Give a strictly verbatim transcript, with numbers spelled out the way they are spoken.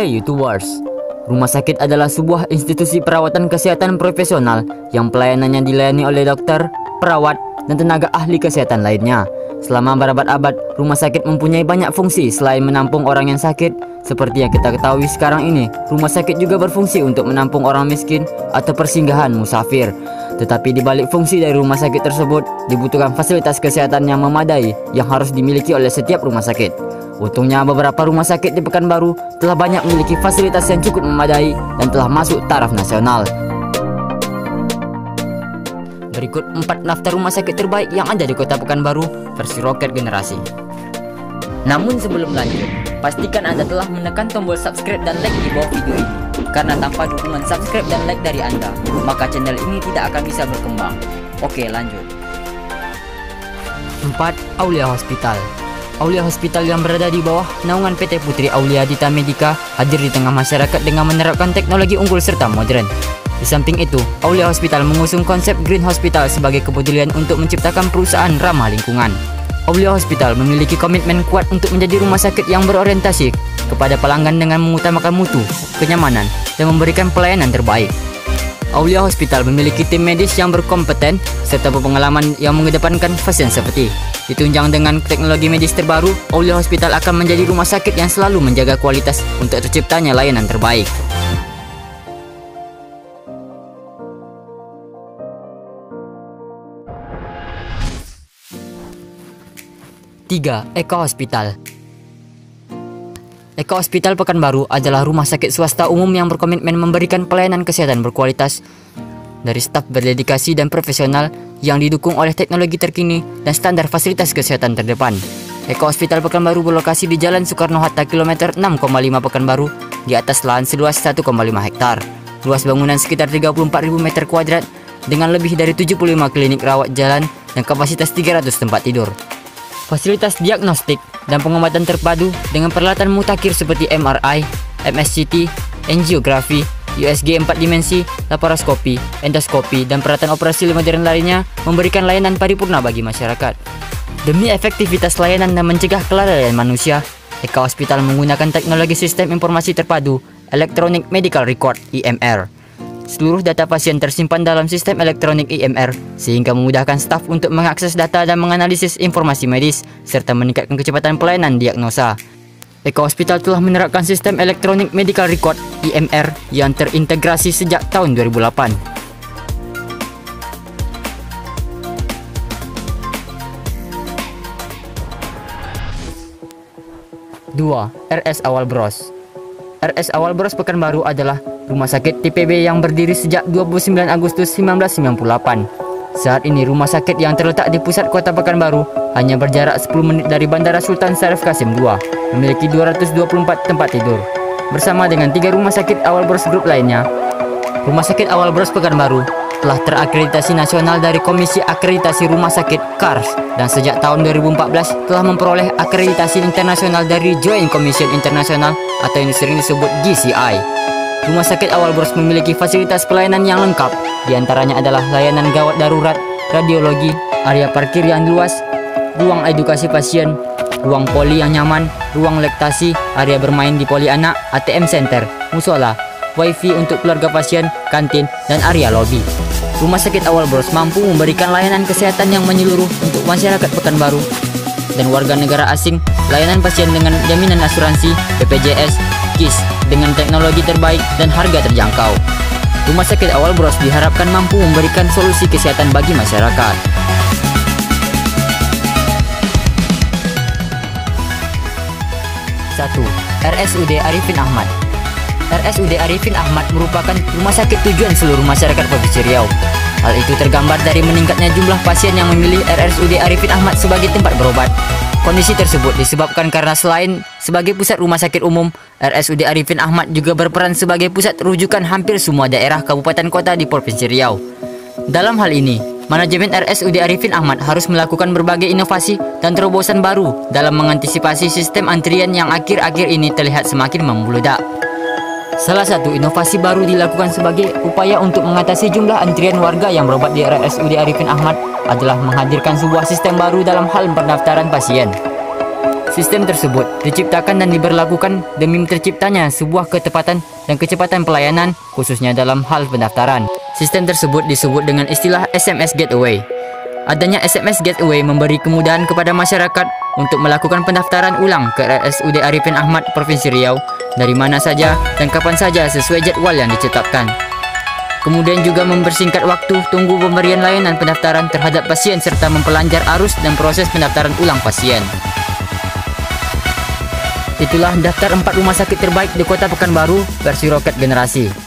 Hey YouTubers, rumah sakit adalah sebuah institusi perawatan kesehatan profesional yang pelayanannya dilayani oleh dokter, perawat, dan tenaga ahli kesehatan lainnya. Selama berabad-abad, rumah sakit mempunyai banyak fungsi selain menampung orang yang sakit. Seperti yang kita ketahui sekarang ini, rumah sakit juga berfungsi untuk menampung orang miskin atau persinggahan musafir. Tetapi di balik fungsi dari rumah sakit tersebut, dibutuhkan fasilitas kesehatan yang memadai yang harus dimiliki oleh setiap rumah sakit. Untungnya beberapa rumah sakit di Pekanbaru telah banyak memiliki fasilitas yang cukup memadai dan telah masuk taraf nasional. Berikut empat daftar rumah sakit terbaik yang ada di kota Pekanbaru versi Roket Generasi. Namun sebelum lanjut, pastikan Anda telah menekan tombol subscribe dan like di bawah video ini. Karena tanpa dukungan subscribe dan like dari Anda, maka channel ini tidak akan bisa berkembang. Oke, lanjut. empat. Aulia Hospital. Aulia Hospital yang berada di bawah naungan P T Putri Aulia Dita Medica hadir di tengah masyarakat dengan menerapkan teknologi unggul serta modern. Di samping itu, Aulia Hospital mengusung konsep Green Hospital sebagai kepedulian untuk menciptakan perusahaan ramah lingkungan. Aulia Hospital memiliki komitmen kuat untuk menjadi rumah sakit yang berorientasi kepada pelanggan dengan mengutamakan mutu, kenyamanan, dan memberikan pelayanan terbaik. Aulia Hospital memiliki tim medis yang berkompeten serta berpengalaman yang mengedepankan pasien safety. Ditunjang dengan teknologi medis terbaru, Aulia Hospital akan menjadi rumah sakit yang selalu menjaga kualitas untuk terciptanya layanan terbaik. tiga. Eka Hospital. Eka Hospital Pekanbaru adalah rumah sakit swasta umum yang berkomitmen memberikan pelayanan kesehatan berkualitas dari staf berdedikasi dan profesional yang didukung oleh teknologi terkini dan standar fasilitas kesehatan terdepan. Eka Hospital Pekanbaru berlokasi di Jalan Soekarno-Hatta kilometer enam koma lima Pekanbaru di atas lahan seluas satu koma lima hektar. Luas bangunan sekitar tiga puluh empat ribu meter kuadrat dengan lebih dari tujuh puluh lima klinik rawat jalan dan kapasitas tiga ratus tempat tidur. Fasilitas diagnostik dan pengobatan terpadu dengan peralatan mutakhir seperti M R I, M S C T, angiografi, U S G empat dimensi, laparoskopi, endoskopi, dan peralatan operasi modern lainnya memberikan layanan paripurna bagi masyarakat. Demi efektivitas layanan dan mencegah kelalaian manusia, Eka Hospital menggunakan teknologi sistem informasi terpadu Electronic Medical Record E M R. Seluruh data pasien tersimpan dalam sistem elektronik E M R sehingga memudahkan staf untuk mengakses data dan menganalisis informasi medis serta meningkatkan kecepatan pelayanan diagnosa. Eka Hospital telah menerapkan sistem Electronic Medical Record E M R yang terintegrasi sejak tahun dua ribu delapan. dua. R S Awal Bros. R S Awal Bros Pekanbaru adalah rumah sakit T P B yang berdiri sejak dua puluh sembilan Agustus seribu sembilan ratus sembilan puluh delapan. Saat ini rumah sakit yang terletak di pusat kota Pekanbaru hanya berjarak sepuluh menit dari Bandara Sultan Syarif Qasim kedua, memiliki dua ratus dua puluh empat tempat tidur. Bersama dengan tiga rumah sakit Awal Bros Group lainnya, Rumah Sakit Awal Bros Pekanbaru telah terakreditasi nasional dari Komisi Akreditasi Rumah Sakit K A R S dan sejak tahun dua ribu empat belas telah memperoleh akreditasi internasional dari Joint Commission International atau yang sering disebut G C I. Rumah Sakit Awal Bros memiliki fasilitas pelayanan yang lengkap, diantaranya adalah layanan gawat darurat, radiologi, area parkir yang luas, ruang edukasi pasien, ruang poli yang nyaman, ruang laktasi, area bermain di poli anak, A T M center, musola, wifi untuk keluarga pasien, kantin, dan area lobi. Rumah Sakit Awal Bros mampu memberikan layanan kesehatan yang menyeluruh untuk masyarakat Pekanbaru dan warga negara asing, layanan pasien dengan jaminan asuransi, B P J S, K I S, dengan teknologi terbaik dan harga terjangkau. Rumah Sakit Awal Bros diharapkan mampu memberikan solusi kesehatan bagi masyarakat. satu. R S U D Arifin Ahmad. R S U D Arifin Ahmad merupakan rumah sakit tujuan seluruh masyarakat Provinsi Riau. Hal itu tergambar dari meningkatnya jumlah pasien yang memilih R S U D Arifin Ahmad sebagai tempat berobat. Kondisi tersebut disebabkan karena selain sebagai pusat rumah sakit umum, R S U D Arifin Ahmad juga berperan sebagai pusat rujukan hampir semua daerah kabupaten kota di Provinsi Riau. Dalam hal ini, manajemen R S U D Arifin Ahmad harus melakukan berbagai inovasi dan terobosan baru dalam mengantisipasi sistem antrian yang akhir-akhir ini terlihat semakin membludak. Salah satu inovasi baru dilakukan sebagai upaya untuk mengatasi jumlah antrian warga yang berobat di R S U D Arifin Ahmad adalah menghadirkan sebuah sistem baru dalam hal pendaftaran pasien. Sistem tersebut diciptakan dan diberlakukan demi terciptanya sebuah ketepatan dan kecepatan pelayanan, khususnya dalam hal pendaftaran. Sistem tersebut disebut dengan istilah S M S Gateway. Adanya S M S Gateway memberi kemudahan kepada masyarakat untuk melakukan pendaftaran ulang ke R S U D Arifin Ahmad Provinsi Riau dari mana saja dan kapan saja sesuai jadwal yang ditetapkan. Kemudian juga mempersingkat waktu tunggu pemberian layanan pendaftaran terhadap pasien serta memperlancar arus dan proses pendaftaran ulang pasien. Itulah daftar empat rumah sakit terbaik di Kota Pekanbaru versi Roket Generasi.